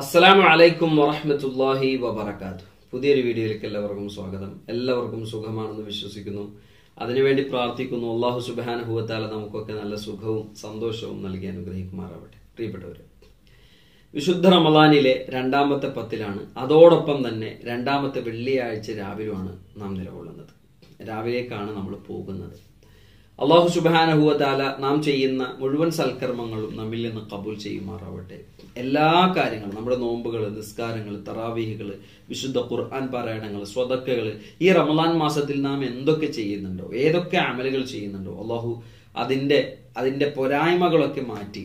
അസ്സലാമു അലൈക്കും വറഹ്മത്തുള്ളാഹി വബറകാതുഹു. പുതിയൊരു വീഡിയോയിലേക്ക് എല്ലാവർക്കും സ്വാഗതം. എല്ലാവർക്കും സുഖമാണെന്ന് വിശ്വസിക്കുന്നു. അതിനുവേണ്ടി പ്രാർത്ഥിക്കുന്നു. അല്ലാഹു സുബ്ഹാനഹു വ തആല നമുക്കൊക്കെ നല്ല സുഖവും സന്തോഷവും നൽകി അനുഗ്രഹിക്കുമാറാവട്ടെ. പ്രിയപ്പെട്ടവരെ, വിശുദ്ധ റമളാനിലെ രണ്ടാമത്തെ പത്തിലാണ്. അതോടൊപ്പം തന്നെ രണ്ടാമത്തെ വെള്ളിയാഴ്ച രാവിലെയാണ് നാം നിലകൊള്ളുന്നത്. രാവിലേക്കാണ് നമ്മൾ പോകുന്നത്. അല്ലാഹു സുബ്ഹാനഹു വ തആല നാം ചെയ്യുന്ന മുഴുവൻ സൽക്കർമ്മങ്ങളും നമ്മിൽ നിന്ന് കബൂൽ ചെയ്യുമാറാവട്ടെ. എല്ലാ കാര്യങ്ങളും, നമ്മുടെ നോമ്പുകൾ, നിസ്കാരങ്ങൾ, തറാവീഹുകൾ, വിശുദ്ധ ഖുർആൻ പാരായണങ്ങൾ, സ്വതക്കകൾ, ഈ റമളാൻ മാസത്തിൽ നാം എന്തൊക്കെ ചെയ്യുന്നുണ്ടോ, ഏതൊക്കെ അമലുകൾ ചെയ്യുന്നുണ്ടോ, അല്ലാഹു അതിന്റെ പോരായ്മകളൊക്കെ മാറ്റി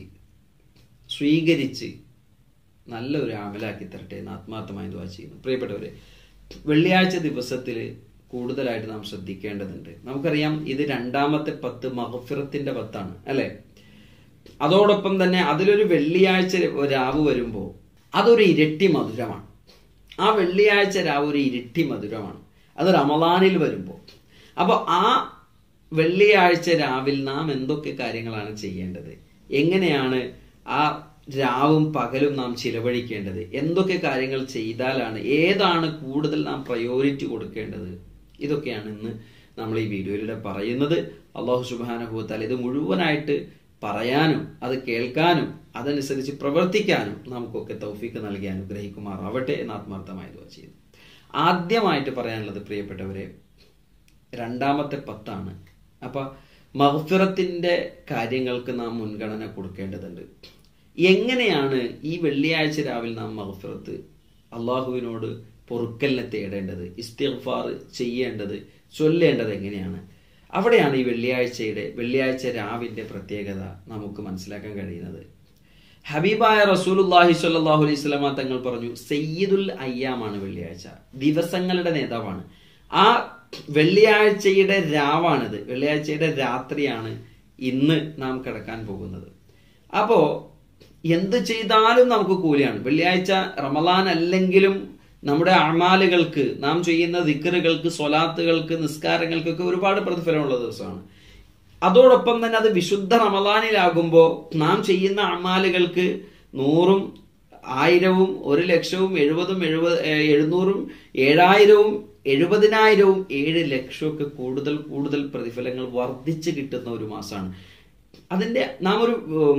സ്വീകരിച്ച് നല്ലൊരു അമലാക്കി തരട്ടെ എന്ന് ആത്മാർത്ഥമായി ദുആ ചെയ്യുന്നു. പ്രിയപ്പെട്ടവരെ, വെള്ളിയാഴ്ച ദിവസത്തിൽ കൂടുതലായിട്ട് നാം ശ്രദ്ധിക്കേണ്ടതുണ്ട്. നമുക്കറിയാം, ഇത് രണ്ടാമത്തെ പത്ത് മഗ്ഫിറത്തിന്റെ പത്താണ്, അല്ലെ? അതോടൊപ്പം തന്നെ അതിലൊരു വെള്ളിയാഴ്ച രാവ് വരുമ്പോൾ അതൊരു ഇരട്ടി മധുരമാണ്. ആ വെള്ളിയാഴ്ച രാവ് ഒരു ഇരട്ടി മധുരമാണ് അത് റമളാനിൽ വരുമ്പോൾ. അപ്പൊ ആ വെള്ളിയാഴ്ച രാവിൽ നാം എന്തൊക്കെ കാര്യങ്ങളാണ് ചെയ്യേണ്ടത്, എങ്ങനെയാണ് ആ രാവും പകലും നാം ചിലവഴിക്കേണ്ടത്, എന്തൊക്കെ കാര്യങ്ങൾ ചെയ്താലാണ്, ഏതാണ് കൂടുതൽ നാം പ്രയോറിറ്റി കൊടുക്കേണ്ടത്, ഇതൊക്കെയാണ് ഇന്ന് നമ്മൾ ഈ വീഡിയോയിലൂടെ പറയുന്നത്. അല്ലാഹു സുബ്ഹാനഹു വ തആല ഇത് മുഴുവനായിട്ട് പറയാനും അത് കേൾക്കാനും അതനുസരിച്ച് പ്രവർത്തിക്കാനും നമുക്കൊക്കെ തൗഫീഖ് നൽകി അനുഗ്രഹിക്കുമാറാവട്ടെ എന്ന് ആത്മാർത്ഥമായി ദുആ ചെയ്യുന്നു. ആദ്യമായിട്ട് പറയാനുള്ളത്, പ്രിയപ്പെട്ടവരെ, രണ്ടാമത്തെ പത്താണ്. അപ്പൊ മഗ്ഫിറത്തിന്റെ കാര്യങ്ങൾക്ക് നാം മുൻഗണന കൊടുക്കേണ്ടതുണ്ട്. എങ്ങനെയാണ് ഈ വെള്ളിയാഴ്ച രാവിലെ നാം മഗ്ഫിറത്ത്, അള്ളാഹുവിനോട് പൊറുക്കലിനെ തേടേണ്ടത്, ഇസ്തിഗ്ഫാർ ചെയ്യേണ്ടത്, ചൊല്ലേണ്ടത് എങ്ങനെയാണ്? അവിടെയാണ് ഈ വെള്ളിയാഴ്ച രാവിന്റെ പ്രത്യേകത നമുക്ക് മനസ്സിലാക്കാൻ കഴിയുന്നത്. ഹബീബായ റസൂലുള്ളാഹി സ്വല്ലല്ലാഹു അലൈഹി വസല്ലമ തങ്ങൾ പറഞ്ഞു, സയ്യിദുൽ അയ്യാമാണ് വെള്ളിയാഴ്ച, ദിവസങ്ങളുടെ നേതാവാണ്. ആ വെള്ളിയാഴ്ചയുടെ രാവാണിത്, വെള്ളിയാഴ്ചയുടെ രാത്രിയാണ് ഇന്ന് നാം കിടക്കാൻ പോകുന്നത്. അപ്പോ എന്ത് ചെയ്താലും നമുക്ക് കൂലിയാണ്. വെള്ളിയാഴ്ച റമളാൻ അല്ലെങ്കിലും നമ്മുടെ അമാലുകൾക്ക്, നാം ചെയ്യുന്ന ദിക്റുകൾക്ക്, സ്വലാത്തുകൾക്ക്, നിസ്കാരങ്ങൾക്കൊക്കെ ഒരുപാട് പ്രതിഫലമുള്ള ദിവസമാണ്. അതോടൊപ്പം തന്നെ അത് വിശുദ്ധ റമളാനിലാകുമ്പോൾ നാം ചെയ്യുന്ന അമാലുകൾക്ക് 100ഉം 1000ഉം 1,00,000ഉം 70ഉം 700ഉം 7000ഉം 70,000ഉം 7 ലക്ഷമൊക്കെ കൂടുതൽ പ്രതിഫലങ്ങൾ വർദ്ധിച്ചു കിട്ടുന്ന ഒരു മാസമാണ്. നാം ഒരു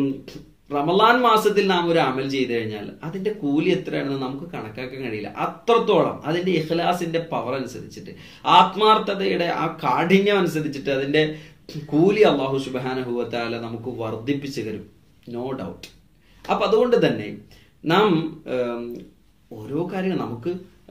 റമളാൻ മാസത്തിൽ നാം ഒരു അമൽ ചെയ്തു കഴിഞ്ഞാൽ അതിന്റെ കൂലി എത്രയാണെന്ന് നമുക്ക് കണക്കാക്കാൻ കഴിയില്ല. അത്രത്തോളം അതിന്റെ ഇഖ്ലാസിന്റെ പവർ അനുസരിച്ചിട്ട്, ആത്മാർത്ഥതയുടെ ആ കാഠിന്യം അനുസരിച്ചിട്ട് അതിന്റെ കൂലി അല്ലാഹു സുബ്ഹാനഹു വ തആല നമുക്ക് വർദ്ധിപ്പിച്ചു തരും, നോ ഡൗട്ട്. അപ്പൊ അതുകൊണ്ട് തന്നെ നാം ഓരോ കാര്യങ്ങൾ, നമുക്ക്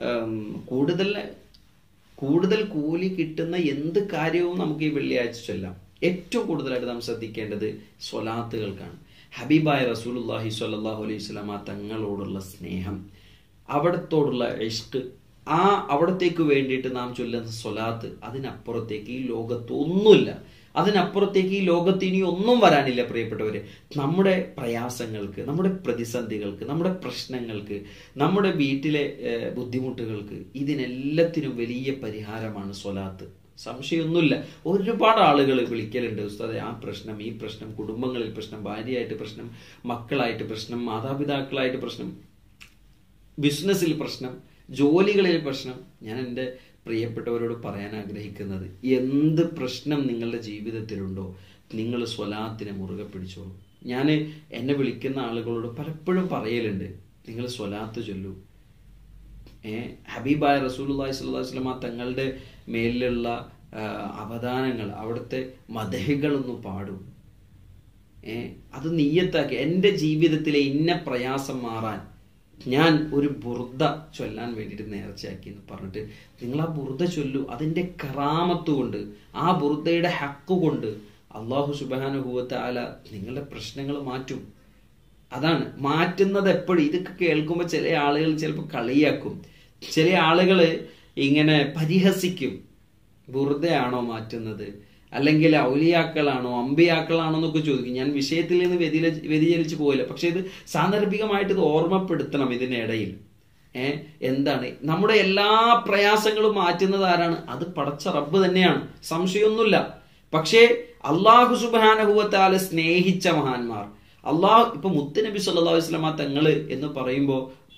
കൂടുതൽ കൂലി കിട്ടുന്ന എന്ത് കാര്യവും നമുക്ക് ഈ വെള്ളിയാഴ്ച ചൊല്ലാം. ഏറ്റവും കൂടുതലായിട്ട് നാം ശ്രദ്ധിക്കേണ്ടത് സ്വലാത്തുകൾക്കാണ്. ഹബീബായ റസൂലുള്ളാഹി സ്വല്ലല്ലാഹു അലൈഹി വസല്ലമ തങ്ങളോടുള്ള സ്നേഹം, അവിടത്തോടുള്ള ഇഷ്ക്, അവിടത്തേക്ക് വേണ്ടിയിട്ട് നാം ചൊല്ലുന്ന സ്വലാത്ത്, അതിനപ്പുറത്തേക്ക് ഈ ലോകത്ത് ഒന്നുമില്ല. അതിനപ്പുറത്തേക്ക് ഈ ലോകത്ത് ഇനി ഒന്നും വരാനില്ല. പ്രിയപ്പെട്ടവരെ, നമ്മുടെ പ്രയാസങ്ങൾക്ക്, നമ്മുടെ പ്രതിസന്ധികൾക്ക്, നമ്മുടെ പ്രശ്നങ്ങൾക്ക്, നമ്മുടെ വീട്ടിലെ ബുദ്ധിമുട്ടുകൾക്ക്, ഇതിനെല്ലാത്തിനും വലിയ പരിഹാരമാണ് സ്വലാത്ത്. സംശയമൊന്നുമില്ല. ഒരുപാട് ആളുകൾ വിളിക്കലുണ്ട്, ഉസ്താദേ ആ പ്രശ്നം, ഈ പ്രശ്നം, കുടുംബങ്ങളിൽ പ്രശ്നം, ഭാര്യയായിട്ട് പ്രശ്നം, മക്കളായിട്ട് പ്രശ്നം, മാതാപിതാക്കളായിട്ട് പ്രശ്നം, ബിസിനസ്സിൽ പ്രശ്നം, ജോലികളിൽ പ്രശ്നം. ഞാൻ എൻ്റെ പ്രിയപ്പെട്ടവരോട് പറയാൻ ആഗ്രഹിക്കുന്നത്, എന്ത് പ്രശ്നം നിങ്ങളുടെ ജീവിതത്തിലുണ്ടോ, നിങ്ങൾ സ്വലാത്തിനെ മുറുകെ പിടിച്ചോളൂ. ഞാൻ എന്നെ വിളിക്കുന്ന ആളുകളോട് പലപ്പോഴും പറയലുണ്ട്, നിങ്ങൾ സ്വലാത്ത് ചൊല്ലൂ. ഹബീബായ റസൂലുള്ളാഹി സ്വല്ലല്ലാഹു അലൈഹി വസല്ലമ തങ്ങളുടെ മേലിലുള്ള അവദാനങ്ങൾ, അവിടുത്തെ മദഹുകളൊന്ന് പാടും. അത് നിയ്യത്താക്കി, എൻ്റെ ജീവിതത്തിലെ ഇന്ന പ്രയാസം മാറാൻ ഞാൻ ഒരു ബുർദ ചൊല്ലാൻ വേണ്ടിയിട്ട് നേർച്ചയാക്കി എന്ന് പറഞ്ഞിട്ട് നിങ്ങൾ ആ ബുർദ ചൊല്ലു. അതിന്റെ കറാമത്ത് കൊണ്ട്, ആ ബുർദയുടെ ഹക്ക് കൊണ്ട് അല്ലാഹു സുബ്ഹാനഹു വ തആല നിങ്ങളുടെ പ്രശ്നങ്ങൾ മാറ്റും. അതാണ് മാറ്റുന്നത്. എപ്പോഴും ഇതൊക്കെ കേൾക്കുമ്പോൾ ചില ആളുകൾ ചിലപ്പോൾ കളിയാക്കും, ചില ആളുകൾ ഇങ്ങനെ പരിഹസിക്കും. ബുർദയാണോ മാറ്റുന്നത്, അല്ലെങ്കിൽ ഔലിയാക്കളാണോ, അമ്പിയാക്കളാണോ എന്നൊക്കെ ചോദിക്കും. ഞാൻ വിഷയത്തിൽ നിന്ന് വ്യതിചലിച്ചു പോയില്ല, പക്ഷെ ഇത് സാന്ദർഭികമായിട്ട് ഇത് ഓർമ്മപ്പെടുത്തണം. ഇതിനിടയിൽ എന്താണ്, നമ്മുടെ എല്ലാ പ്രയാസങ്ങളും മാറ്റുന്നത് ആരാണ്? അത് പടച്ച റബ്ബ് തന്നെയാണ്, സംശയമൊന്നുമില്ല. പക്ഷേ അല്ലാഹു സുബ്ഹാനഹു വ തആല സ്നേഹിച്ച മഹാന്മാർ, അള്ളാഹു ഇപ്പൊ മുത്തുനബി സല്ലല്ലാഹു അലൈഹി വസല്ലമ തങ്ങള് എന്ന് പറയുമ്പോൾ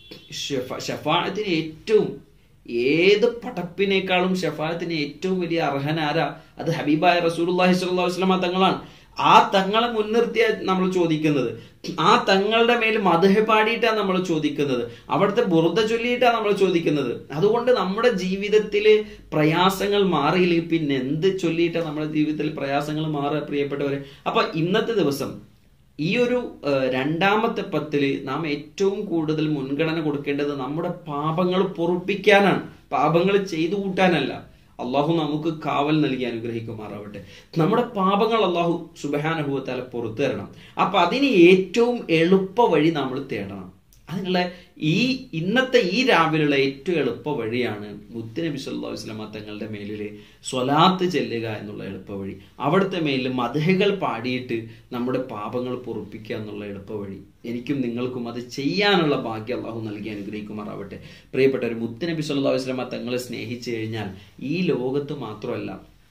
ഷഫാഅത്തിന് ഏറ്റവും, ഏത് പടപ്പിനേക്കാളും ഷഫാഅത്തിന് ഏറ്റവും വലിയ അർഹനാരാ? അത് ഹബീബായ റസൂലുള്ളാഹി സ്വല്ലല്ലാഹു അലൈഹി വസല്ലമ തങ്ങളാണ്. ആ തങ്ങളെ മുൻനിർത്തിയാ നമ്മൾ ചോദിക്കുന്നത്, ആ തങ്ങളുടെ മേൽ മദ്ഹ് പാടിയിട്ടാണ് നമ്മൾ ചോദിക്കുന്നത്, അവിടുത്തെ ബുർദ ചൊല്ലിയിട്ടാണ് നമ്മൾ ചോദിക്കുന്നത്. അതുകൊണ്ട് നമ്മുടെ ജീവിതത്തിൽ പ്രയാസങ്ങൾ മാറിയില്ലെങ്കിൽ പിന്നെ എന്ത് ചൊല്ലിയിട്ടാണ് നമ്മുടെ ജീവിതത്തിൽ പ്രയാസങ്ങൾ മാറുക പ്രിയപ്പെട്ടവരെ? അപ്പൊ ഇന്നത്തെ ദിവസം ഈ ഒരു രണ്ടാമത്തെ പത്തില് നാം ഏറ്റവും കൂടുതൽ മുൻഗണന കൊടുക്കേണ്ടത് നമ്മുടെ പാപങ്ങൾ പൊറുപ്പിക്കാനാണ്, പാപങ്ങൾ ചെയ്തു കൂട്ടാനല്ല. അള്ളാഹു നമുക്ക് കാവൽ നൽകി അനുഗ്രഹിക്കുമാറാവട്ടെ. നമ്മുടെ പാപങ്ങൾ അള്ളാഹു സുബ്ഹാനഹു വ തആല പുറത്തു തരണം. അപ്പൊ അതിന് ഏറ്റവും എളുപ്പ വഴി നമ്മൾ തേടണം. അതിനുള്ള ഇന്നത്തെ ഈ രാവിലുള്ള ഏറ്റവും എളുപ്പ വഴിയാണ് മുത്തുനബി സല്ലല്ലാഹു അലൈഹി വസല്ലമ തങ്ങളുടെ മേലില് സ്വലാത്ത് ചെല്ലുക എന്നുള്ള എളുപ്പ വഴി. അവിടുത്തെ മേലിൽ മദ്ഹുകൾ പാടിയിട്ട് നമ്മുടെ പാപങ്ങൾ പൊറുപ്പിക്കുക എന്നുള്ള എളുപ്പ വഴി. എനിക്കും നിങ്ങൾക്കും അത് ചെയ്യാനുള്ള ഭാഗ്യം അള്ളാഹു നൽകി അനുഗ്രഹിക്കുമാറാവട്ടെ. പ്രിയപ്പെട്ടവർ, മുത്തുനബി സല്ലല്ലാഹു അലൈഹി വസല്ലമ തങ്ങളെ സ്നേഹിച്ചു കഴിഞ്ഞാൽ ഈ ലോകത്ത് മാത്രമല്ല,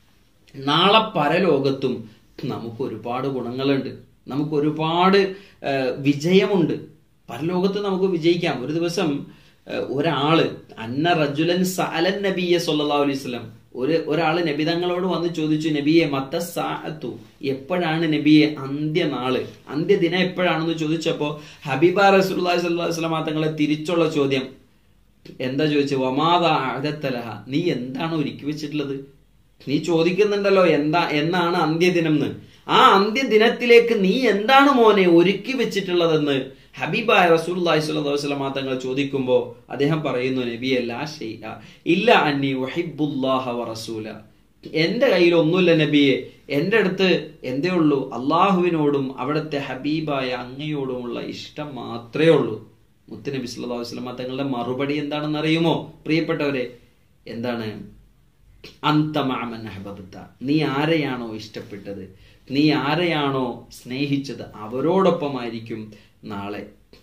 നാളെ പരലോകത്തും നമുക്ക് ഒരുപാട് ഗുണങ്ങളുണ്ട്, നമുക്ക് ഒരുപാട് വിജയമുണ്ട്. പരലോകത്ത് നമുക്ക് വിജയിക്കാം. ഒരു ദിവസം ഒരാള് അന്ന റജുലൻ സഅലൻ നബിയ സല്ലല്ലാഹു അലൈഹി വസല്ലം, ഒരാള് നബി തങ്ങളോട് വന്ന് ചോദിച്ചു, നബിയെ മത്തസ്സാഅത്തു, എപ്പോഴാണ് നബിയെ അന്ത്യനാള്, അന്ത്യദിനം എപ്പോഴാണെന്ന് ചോദിച്ചപ്പോ ഹബീബ റസൂലുള്ളാഹി സ്വല്ലല്ലാഹു അലൈഹി വസല്ലം തങ്ങളെ തിരിച്ചുള്ള ചോദ്യം എന്താ ചോദിച്ചു? വമാദാ അഅദത്തലഹ, നീ എന്താണ് ഒരുക്കി വെച്ചിട്ടുള്ളത്? നീ ചോദിക്കുന്നുണ്ടല്ലോ എന്നാണ് അന്ത്യദിനം എന്ന്. ആ അന്ത്യദിനത്തിലേക്ക് നീ എന്താണ് മോനെ ഒരുക്കി വെച്ചിട്ടുള്ളതെന്ന് ഹബീബായ റസൂലുള്ളാഹി സ്വല്ലല്ലാഹു അലൈഹി വസല്ലം തങ്ങൾ ചോദിക്കുമ്പോൾ അദ്ദേഹം പറയുന്നു, നബിയെ ലാ ശൈഅ ഇല്ല അന്നി ഉഹിബ്ബുല്ലാഹ വ റസൂല, എന്റെ കയ്യിൽ ഒന്നുമില്ല നബിയെ, എന്റെ അടുത്ത് എന്തേ ഉള്ളൂ? അള്ളാഹുവിനോടും അവിടുത്തെ ഹബീബായ അങ്ങയോടുമുള്ള ഇഷ്ടം മാത്രമേ ഉള്ളൂ. മുത്തുനബി സല്ലല്ലാഹു അലൈഹി വസല്ലം തങ്ങളുടെ മറുപടി എന്താണെന്ന് അറിയുമോ പ്രിയപ്പെട്ടവരെ? എന്താണ്? അന്ത മഅമൻ അഹ്ബബ്ത, നീ ആരെയാണോ ഇഷ്ടപ്പെട്ടത്, നീ ആരെയാണോ സ്നേഹിച്ചത്, അവരോടൊപ്പമായിരിക്കും നാളെ.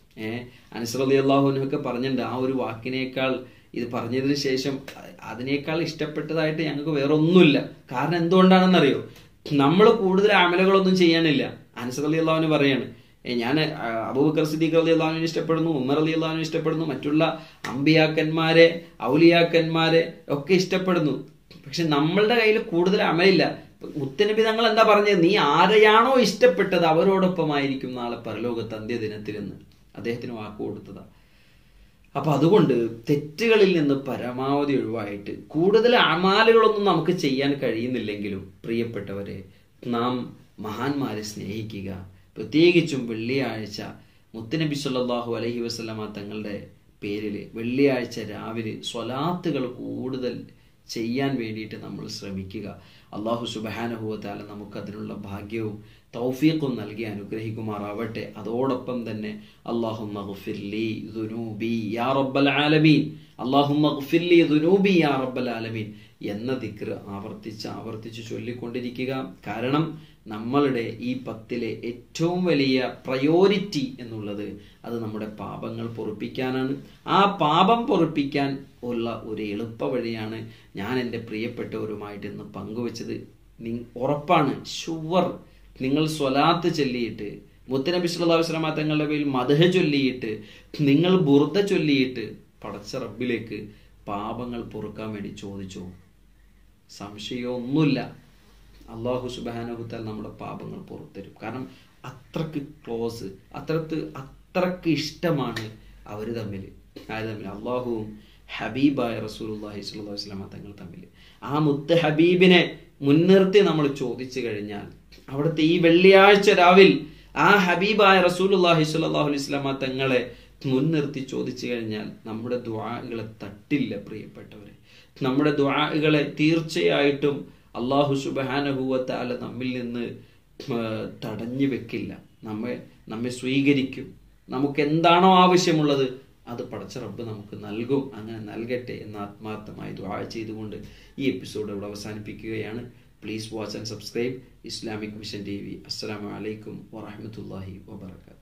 അനസ് റളിയല്ലാഹു അൻഹു ഒക്കെ പറഞ്ഞിട്ടുണ്ട്, ആ ഒരു വാക്കിനേക്കാൾ ഇത് പറഞ്ഞതിന് ശേഷം അതിനേക്കാൾ ഇഷ്ടപ്പെട്ടതായിട്ട് ഞങ്ങൾക്ക് വേറെ ഒന്നുമില്ല. കാരണം എന്തുകൊണ്ടാണെന്നറിയോ? നമ്മൾ കൂടുതൽ അമലുകളൊന്നും ചെയ്യാനില്ല. അനസ് റളിയല്ലാഹു അൻഹു പറയാണ്, ഞാൻ അബൂബക്കർ സിദ്ദീഖ് റളിയല്ലാഹു അൻഹു ഇഷ്ടപ്പെടുന്നു, ഉമർ റളിയല്ലാഹു അൻഹു ഇഷ്ടപ്പെടുന്നു, മറ്റുള്ള അമ്പിയാക്കന്മാരെ ഔലിയാക്കന്മാരെ ഒക്കെ ഇഷ്ടപ്പെടുന്നു, പക്ഷെ നമ്മളുടെ കയ്യിൽ കൂടുതൽ അമലില്ല. മുത്തനബി തങ്ങൾ എന്താ പറഞ്ഞത്? നീ ആരെയാണോ ഇഷ്ടപ്പെട്ടത് അവരോടൊപ്പമായിരിക്കും നാളെ പരലോകത്ത് അന്ത്യദിനത്തിലെന്ന് അദ്ദേഹത്തിന് വാക്ക് കൊടുത്തതാ. അപ്പൊ അതുകൊണ്ട് തെറ്റുകളിൽ നിന്ന് പരമാവധി ഒഴിവായിട്ട് കൂടുതൽ അമാലുകളൊന്നും നമുക്ക് ചെയ്യാൻ കഴിയുന്നില്ലെങ്കിലും പ്രിയപ്പെട്ടവരെ, നാം മഹാന്മാരെ സ്നേഹിക്കുക. പ്രത്യേകിച്ചും വെള്ളിയാഴ്ച മുത്തുനബി സല്ലല്ലാഹു അലൈഹി വസല്ലമ തങ്ങളുടെ പേരിൽ വെള്ളിയാഴ്ച രാവിലെ സ്വലാത്തുകൾ കൂടുതൽ ചെയ്യാൻ വേണ്ടിയിട്ട് നമ്മൾ ശ്രമിക്കുക. അള്ളാഹു സുബ്ഹാനഹു വ തആല നമുക്ക് അതിനുള്ള ഭാഗ്യവും തൗഫീഖും നൽകി അനുഗ്രഹിക്കുമാറാവട്ടെ. അതോടൊപ്പം തന്നെ അല്ലാഹുമ്മ ഗ്ഫിർലി ദുനൂബി യാ റബ്ബൽ ആലമീൻ, അല്ലാഹുമ്മ ഗ്ഫിർലി ദുനൂബി യാ റബ്ബൽ ആലമീൻ എന്ന ദിക്ർ ആവർത്തിച്ച് ചൊല്ലിക്കൊണ്ടിരിക്കുക. കാരണം നമ്മളുടെ ഈ 10 ഏറ്റവും വലിയ പ്രയോറിറ്റി എന്നുള്ളത് അത് നമ്മുടെ പാപങ്ങൾ പൊറുപ്പിക്കാനാണ്. ആ പാപം പൊറുപ്പിക്കാൻ ഉള്ള ഒരു എളുപ്പ വഴിയാണ് ഞാൻ എൻ്റെ പ്രിയപ്പെട്ടവരുമായിട്ട് ഇന്ന് പങ്കുവെച്ചത്. ഉറപ്പാണ്, ഷുവർ, നിങ്ങൾ സ്വലാത്ത് ചൊല്ലിയിട്ട് മുത്തുനബി സല്ലല്ലാഹു അലൈഹി വസല്ലം തങ്ങളുടെ പേരിൽ മദ്ഹ് ചൊല്ലിയിട്ട് നിങ്ങൾ ബുർദ ചൊല്ലിയിട്ട് പടച്ച റബ്ബിലേക്ക് പാപങ്ങൾ പൊറുക്കാൻ വേണ്ടി ചോദിച്ചോ, സംശയമൊന്നുമില്ല, അള്ളാഹു സുബ്ഹാനഹു തആല നമ്മുടെ പാപങ്ങൾ പുറത്തരും. കാരണം അത്രക്ക് ക്ലോസ്, അത്രക്ക് ഇഷ്ടമാണ് അവർ തമ്മിൽ. അള്ളാഹുവും ഹബീബായ റസൂലുള്ളാഹി സ്വല്ലല്ലാഹു അലൈഹി വസല്ലം തങ്ങൾ തമ്മിൽ. ആ മുത്ത് ഹബീബിനെ മുൻനിർത്തി നമ്മൾ ചോദിച്ചു കഴിഞ്ഞാൽ, അവിടുത്തെ ഈ വെള്ളിയാഴ്ച രാവിൽ ആ ഹബീബായ റസൂലുള്ളാഹി സ്വല്ലല്ലാഹു അലൈഹി വസല്ലം തങ്ങളെ മുൻനിർത്തി ചോദിച്ചു കഴിഞ്ഞാൽ നമ്മുടെ ദുആകളെ തട്ടില്ല പ്രിയപ്പെട്ടവരെ. നമ്മുടെ ദുആകളെ തീർച്ചയായിട്ടും അള്ളാഹു സുബ്ഹാനഹു വ തആല നമ്മിൽ നിന്ന് തടഞ്ഞു വെക്കില്ല. നമ്മെ സ്വീകരിക്കും. നമുക്ക് എന്താണോ ആവശ്യമുള്ളത് അത് പടച്ച റബ്ബ് നമുക്ക് നൽകും. അങ്ങനെ നൽകട്ടെ എന്ന് ആത്മാർത്ഥമായി ദുആ ചെയ്തുകൊണ്ട് ഈ എപ്പിസോഡ് ഇവിടെ അവസാനിപ്പിക്കുകയാണ്. Please watch and subscribe Islamic mission TV. അസ്സലാമു അലൈക്കും വറഹ്മത്തുള്ളാഹി വബറകാതുഹു.